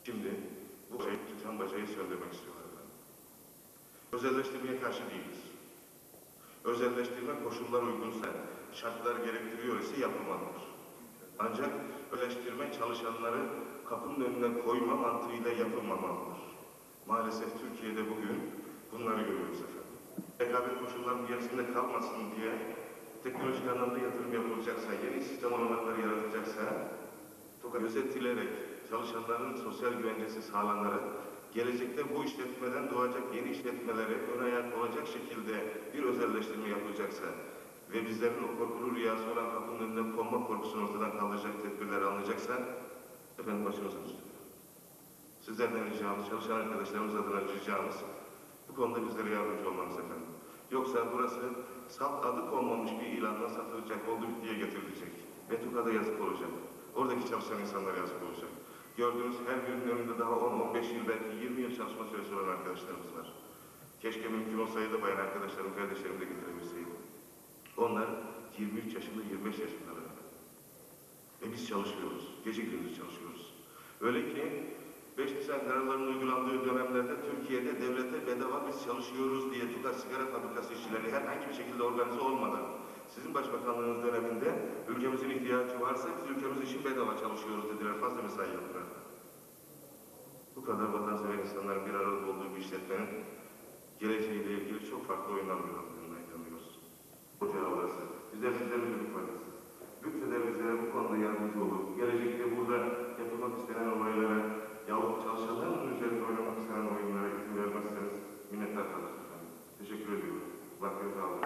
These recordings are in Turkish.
Şimdi bu tutan bacayı söndürmek istiyorlar. Özelleştirmeye karşı değiliz. Özelleştirme koşullar uygunsa, şartlar gerektiriyor ise yapılmalıdır. Ancak özelleştirme çalışanları kapının önüne koyma mantığıyla yapılmamalıdır. Maalesef Türkiye'de bugün bunları görüyoruz efendim. Rekabet koşullarının gerisinde kalmasın diye teknolojik anlamda yatırım yapılacaksa, yeni sistem olanakları yaratacaksa, gözetilerek çalışanların sosyal güvencesi sağlanarak, gelecekte bu işletmeden doğacak yeni işletmelere ön ayak olacak şekilde bir özelleştirme yapılacaksa ve bizlerin o korkulu rüyası olan kapının önüne konma korkusunu ortadan kaldıracak tedbirler alınacaksa, efendim başımızın üstünde. Sizlerden ricamız, çalışan arkadaşlarımız adına ricamız, bu konuda bizlere yardımcı olmanız efendim. Yoksa burası salt adı konmamış bir ilanla satılacak, oldu bittiye getirilecek. Ve TUKA'da yazık olacak. Oradaki çalışan insanlara yazık olacak. Gördüğünüz her birinin önünde daha 10-15 yıl, belki 20 yıl çalışma süresi olan arkadaşlarımız var. Keşke mümkün olsaydı bayan arkadaşlarım, kardeşlerim de getirebilseydim. Onlar 23 yaşında, 25 yaşındalar. Ve biz çalışıyoruz. Gece gündüz çalışıyoruz. Öyle ki 5 Nisan kararlarının uygulandığı dönemlerde Türkiye'de devlete bedava biz çalışıyoruz diye TUKA sigara fabrikası işçileri herhangi bir şekilde organize olmadan sizin başbakanlığınız döneminde ülkemizin ihtiyacı varsa biz ülkemiz için bedava çalışıyoruz dediler. Fazla mesai yaptılar. Bu kadar vatansever insanların bir arada olduğu bir işletmenin geleceğiyle ilgili çok farklı oyunlar oynandığına inanıyoruz. Ocağı orası. Bizler sizlerin çocuk parası. Lütfeder bize bu konuda yardımcı olur. Gelecekte burada yapılmak istenen olaylara yahut çalışanların üzerinde oynamak istenen oyunlara izin vermezseniz minnettar kalırız efendim. Teşekkür ediyorum. Vaktinizi alın.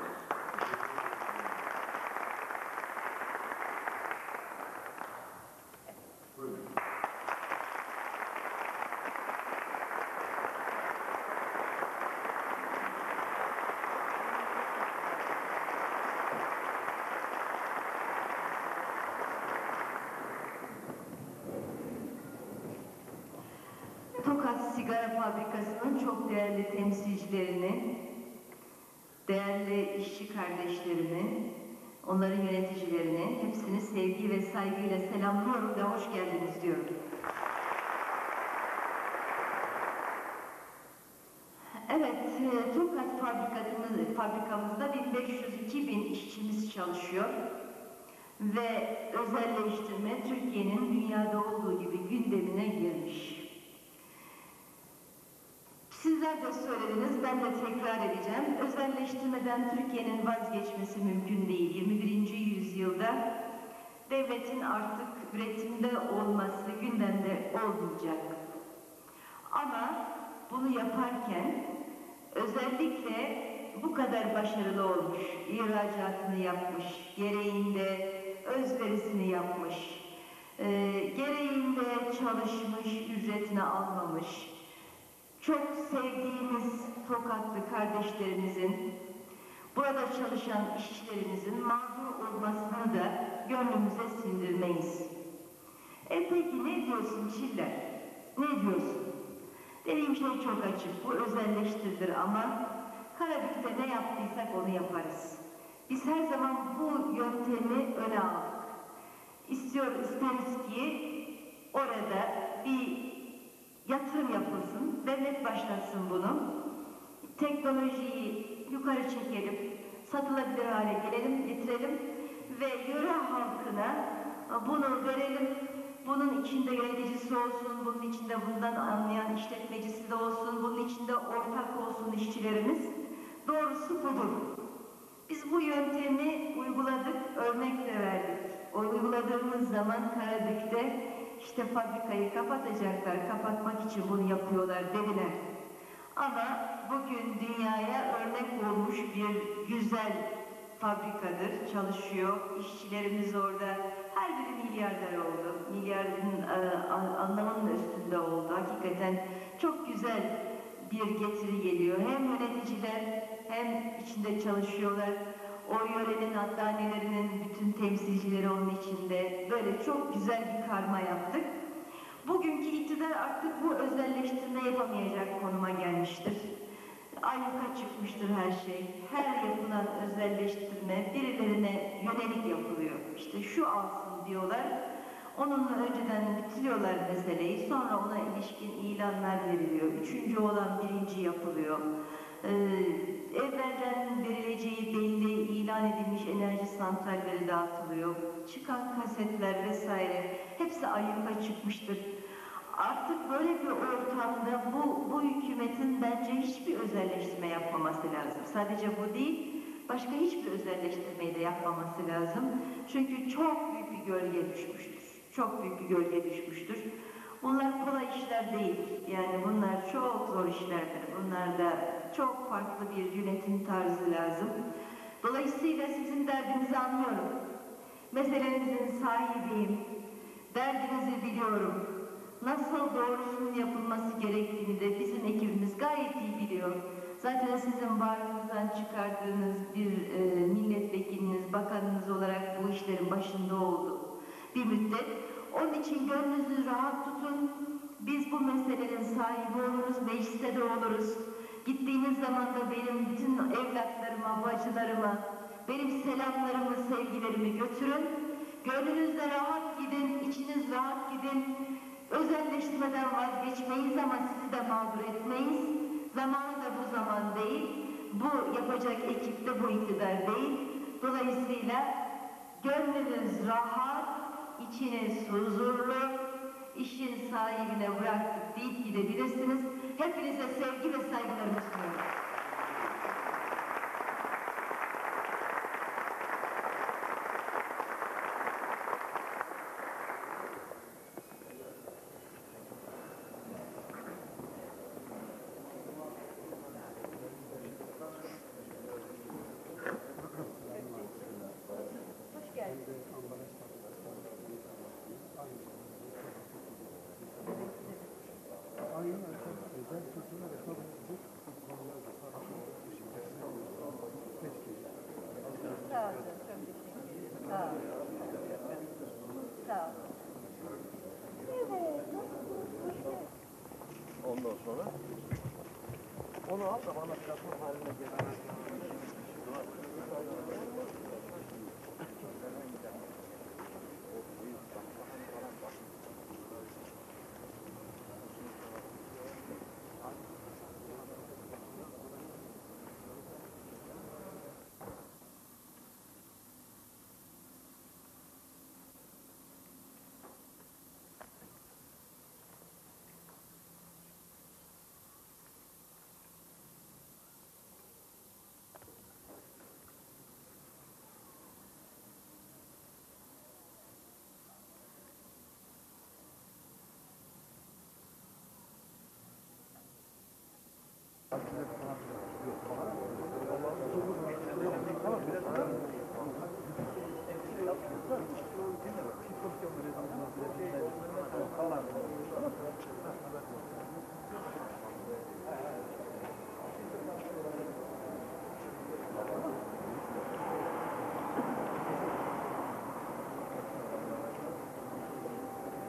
Buyurun. Tokat Sigara Fabrikası'nın çok değerli temsilcilerini, değerli işçi kardeşlerini, onların yöneticilerini, hepsini sevgi ve saygıyla selamlıyorum ve hoş geldiniz diyorum. Evet, Tokat fabrikamızda 1500-2000 işçimiz çalışıyor ve özelleştirme Türkiye'nin dünyada olduğu gibi gündemine girmiş. Sizler de söylediniz, ben de tekrar edeceğim. Özelleştirmeden Türkiye'nin vazgeçmesi mümkün değil. 21. yüzyılda devletin artık üretimde olması gündemde olmayacak. Ama bunu yaparken özellikle bu kadar başarılı olmuş, ihracatını yapmış, gereğinde özverisini yapmış, gereğinde çalışmış, ücretini almamış, çok sevdiğimiz Tokatlı kardeşlerimizin, burada çalışan işçilerimizin mağdur olmasını da gönlümüze sindirmeyiz. Peki ne diyorsun Çiller? Ne diyorsun? Dediğim şey çok açık, bu özelleştirilir ama Karabük'te ne yaptıysak onu yaparız. Biz her zaman bu yöntemi öne aldık. İsteriz ki orada bir yatırım yapılsın, devlet başlatsın bunu. Teknolojiyi yukarı çekelim, satılabilir hale getirelim ve yöre halkına bunu verelim. Bunun içinde yöneticisi olsun, bunun içinde bundan anlayan işletmecisi de olsun, bunun içinde ortak olsun işçilerimiz. Doğrusu budur. Biz bu yöntemi uyguladık, örnek de verdik. O uyguladığımız zaman Karabük'te işte fabrikayı kapatacaklar, kapatmak için bunu yapıyorlar dediler. Ama bugün dünyaya örnek olmuş bir güzel fabrikadır, çalışıyor. İşçilerimiz orada, her biri milyarder oldu. Milyardın anlamının üstünde oldu. Hakikaten çok güzel bir getiri geliyor. Hem yöneticiler hem içinde çalışıyorlar. O yörenin hastanelerinin bütün temsilcileri onun içinde. Böyle çok güzel bir karma yaptık. Bugünkü iktidar artık bu özelleştirme yapamayacak konuma gelmiştir. Ayyuka çıkmıştır her şey. Her yapılan özelleştirme birilerine yönelik yapılıyor. İşte şu alsın diyorlar. Onunla önceden bitiriyorlar meseleyi, sonra ona ilişkin ilanlar veriliyor. Üçüncü olan birinci yapılıyor. Evvelden verileceği belli ilan edilmiş enerji santralleri dağıtılıyor. Çıkan kasetler vesaire hepsi ayyuka çıkmıştır. Artık böyle bir ortamda bu hükümetin bence hiçbir özelleştirme yapmaması lazım. Sadece bu değil, başka hiçbir özelleştirmeyi de yapmaması lazım. Çünkü çok büyük bir gölge düşmüştür. Çok büyük bir gölge düşmüştür. Bunlar kolay işler değil. Yani bunlar çok zor işlerdir. Bunlarda çok farklı bir yönetim tarzı lazım. Dolayısıyla sizin derdinizi anlıyorum. Meselenizin sahibiyim. Derdinizi biliyorum. Nasıl doğrusunun yapılması gerektiğini de bizim ekibimiz gayet iyi biliyor. Zaten sizin varlığınızdan çıkardığınız bir milletvekiliniz, bakanınız olarak bu işlerin başında oldu bir müddet. Onun için gönlünüzü rahat tutun. Biz bu meselenin sahibi oluruz, mecliste de oluruz. Gittiğiniz zaman da benim bütün evlatlarıma, bacılarıma, benim selamlarımı, sevgilerimi götürün. Gönlünüzde rahat gidin, içiniz rahat gidin. Özelleştirmeden vazgeçmeyiz ama sizi de mağdur etmeyiz. Zamanı da bu zaman değil. Bu yapacak ekip de bu iktidar değil. Dolayısıyla gönlünüz rahat, içiniz huzurlu, işin sahibine bıraktık deyip gidebilirsiniz. Hepinize sevgi ve saygılarımı sunuyorum. Hoş geldiniz. Sağ olun, çok teşekkür ederim. Sağ olun. Sağ olun. Evet, nasılsınız? Hoş geldiniz. Ondan sonra onu al da bana platform haline getir.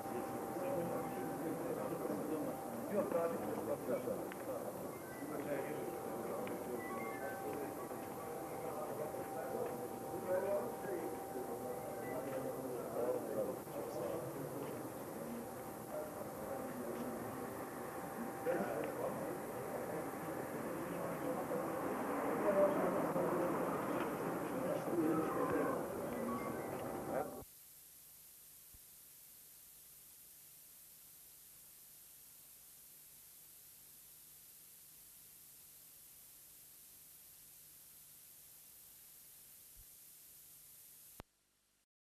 Yok abi.